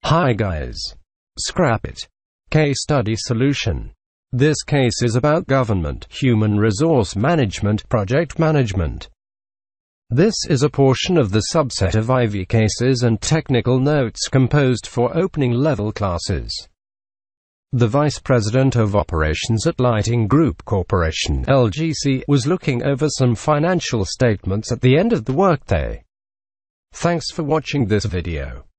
Hi guys. Scrap it. Case study solution. This case is about government, human resource management, project management. This is a portion of the subset of IV cases and technical notes composed for opening level classes. The Vice President of Operations at Lighting Group Corporation (LGC) was looking over some financial statements at the end of the workday. Thanks for watching this video.